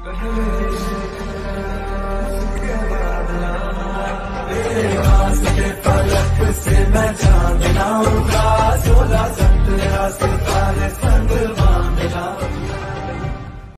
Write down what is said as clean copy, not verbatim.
के फलक से मैं चांद लाऊंगा, 16 17 सितारे संग